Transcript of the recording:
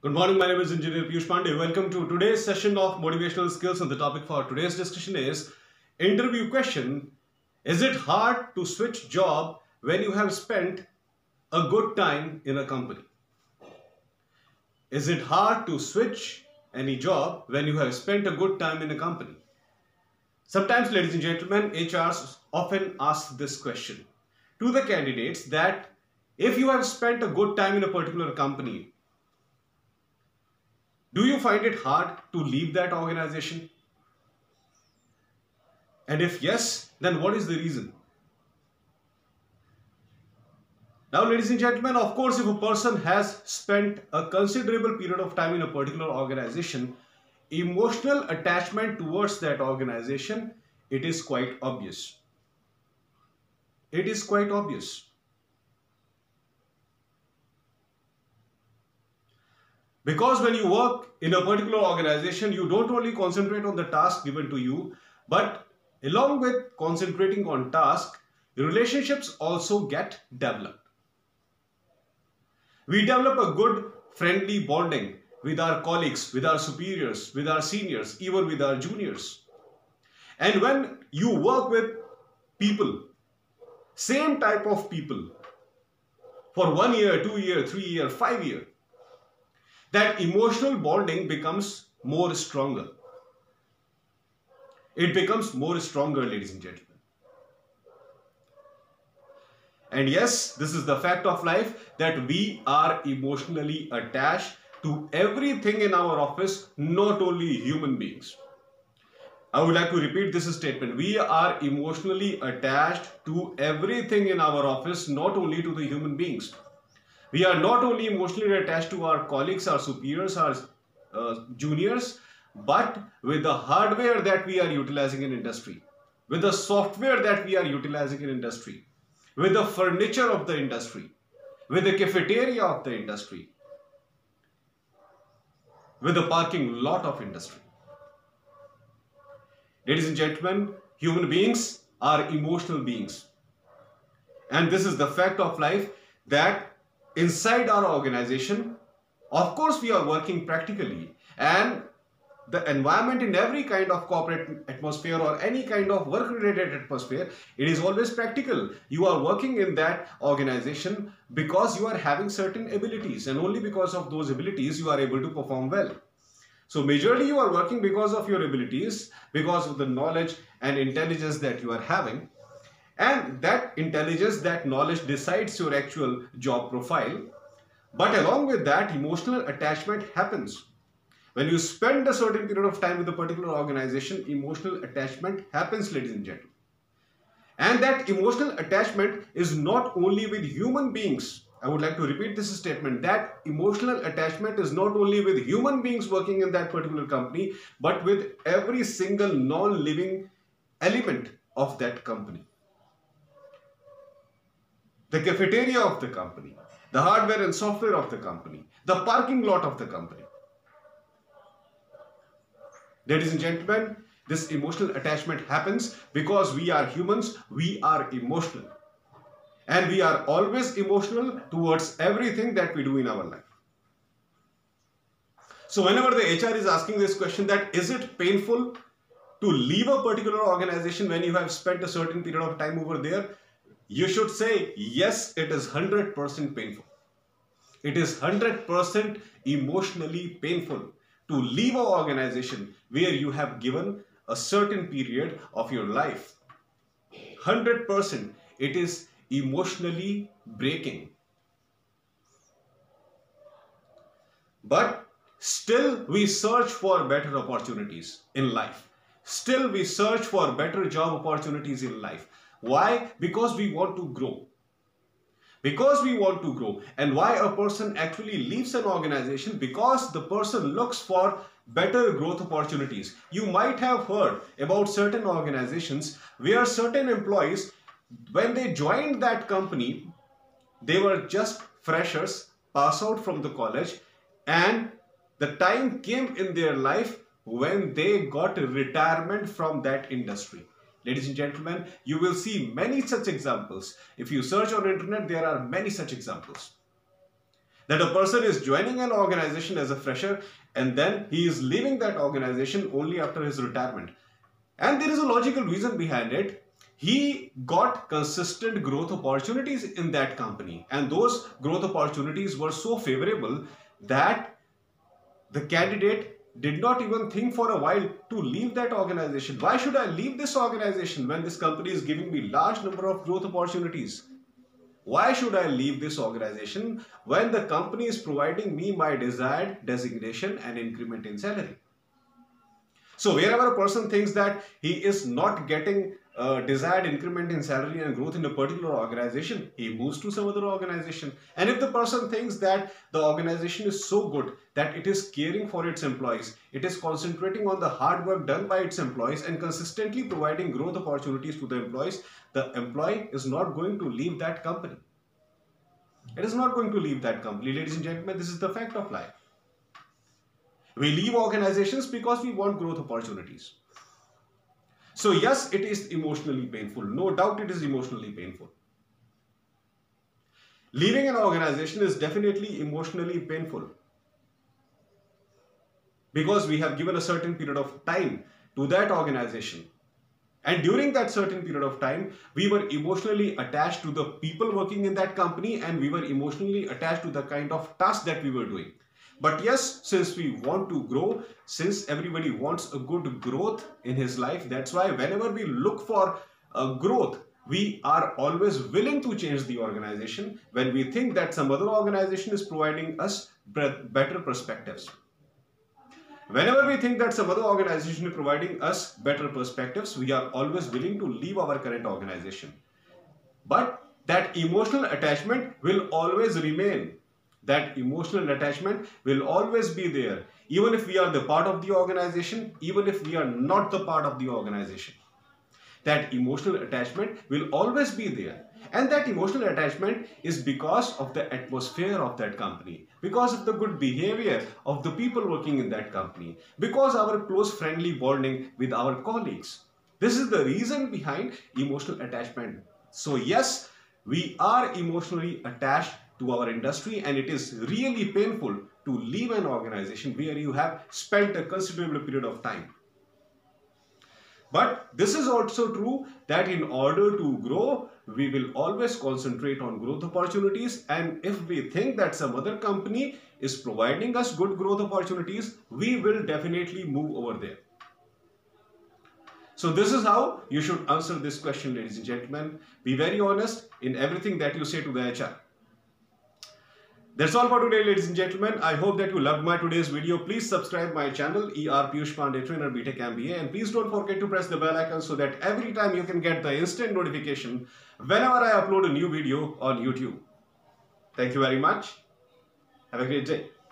Good morning, my name is Engineer Piyush Pandey. Welcome to today's session of Motivational Skills, and the topic for today's discussion is interview question. Is it hard to switch job when you have spent a good time in a company? Is it hard to switch any job when you have spent a good time in a company? Sometimes, ladies and gentlemen, HRs often ask this question to the candidates that if you have spent a good time in a particular company, do you find it hard to leave that organization? And if yes, then what is the reason? Now, ladies and gentlemen, of course, if a person has spent a considerable period of time in a particular organization, emotional attachment towards that organization, it is quite obvious. It is quite obvious. Because when you work in a particular organization, you don't only concentrate on the task given to you, but along with concentrating on task, relationships also get developed. We develop a good friendly bonding with our colleagues, with our superiors, with our seniors, even with our juniors. And when you work with people, same type of people, for 1 year, 2 year, 3 year, 5 year, that emotional bonding becomes more stronger. It becomes more stronger, ladies and gentlemen. And yes, this is the fact of life that we are emotionally attached to everything in our office, not only human beings. I would like to repeat this statement. We are emotionally attached to everything in our office, not only to the human beings. We are not only emotionally attached to our colleagues, our superiors, our juniors, but with the hardware that we are utilizing in industry, with the software that we are utilizing in industry, with the furniture of the industry, with the cafeteria of the industry, with the parking lot of industry. Ladies and gentlemen, human beings are emotional beings. And this is the fact of life that inside our organization, of course, we are working practically, and the environment in every kind of corporate atmosphere or any kind of work-related atmosphere, it is always practical. You are working in that organization because you are having certain abilities, and only because of those abilities you are able to perform well. So majorly you are working because of your abilities, because of the knowledge and intelligence that you are having. And that intelligence, that knowledge decides your actual job profile. But along with that, emotional attachment happens. When you spend a certain period of time with a particular organization, emotional attachment happens, ladies and gentlemen. And that emotional attachment is not only with human beings. I would like to repeat this statement, that emotional attachment is not only with human beings working in that particular company, but with every single non-living element of that company. The cafeteria of the company, the hardware and software of the company, the parking lot of the company. Ladies and gentlemen, this emotional attachment happens because we are humans, we are emotional. And we are always emotional towards everything that we do in our life. So whenever the HR is asking this question, that is it painful to leave a particular organization when you have spent a certain period of time over there? You should say, yes, it is 100% painful. It is 100% emotionally painful to leave an organization where you have given a certain period of your life. 100%. It is emotionally breaking. But still we search for better opportunities in life. Still we search for better job opportunities in life. Why? Because we want to grow. Because we want to grow. And why a person actually leaves an organization? Because the person looks for better growth opportunities. You might have heard about certain organizations where certain employees, when they joined that company, they were just freshers, pass out from the college, and the time came in their life when they got retirement from that industry. Ladies and gentlemen, you will see many such examples. If you search on internet, there are many such examples. That a person is joining an organization as a fresher and then he is leaving that organization only after his retirement. And there is a logical reason behind it. He got consistent growth opportunities in that company, and those growth opportunities were so favorable that the candidate did not even think for a while to leave that organization. Why should I leave this organization when this company is giving me large number of growth opportunities? Why should I leave this organization when the company is providing me my desired designation and increment in salary? So wherever a person thinks that he is not getting desired increment in salary and growth in a particular organization, he moves to some other organization. And if the person thinks that the organization is so good that it is caring for its employees, it is concentrating on the hard work done by its employees and consistently providing growth opportunities to the employees, the employee is not going to leave that company. It is not going to leave that company. Ladies and gentlemen, this is the fact of life. We leave organizations because we want growth opportunities. So yes, it is emotionally painful. No doubt it is emotionally painful. Leaving an organization is definitely emotionally painful because we have given a certain period of time to that organization. And during that certain period of time, we were emotionally attached to the people working in that company, and we were emotionally attached to the kind of task that we were doing. But yes, since we want to grow, since everybody wants a good growth in his life, that's why whenever we look for a growth, we are always willing to change the organization when we think that some other organization is providing us better perspectives. Whenever we think that some other organization is providing us better perspectives, we are always willing to leave our current organization. But that emotional attachment will always remain. That emotional attachment will always be there, even if we are the part of the organization, even if we are not the part of the organization. That emotional attachment will always be there. And that emotional attachment is because of the atmosphere of that company, because of the good behavior of the people working in that company, because our close friendly bonding with our colleagues. This is the reason behind emotional attachment. So yes, we are emotionally attached to our industry, and it is really painful to leave an organization where you have spent a considerable period of time. But this is also true that in order to grow, we will always concentrate on growth opportunities, and if we think that some other company is providing us good growth opportunities, we will definitely move over there. So this is how you should answer this question, ladies and gentlemen. Be very honest in everything that you say to the HR. That's all for today, ladies and gentlemen. I hope that you loved my today's video. Please subscribe my channel, ER Piyush Pandey, Trainer BTech MBA, and please don't forget to press the bell icon so that every time you can get the instant notification whenever I upload a new video on YouTube. Thank you very much. Have a great day.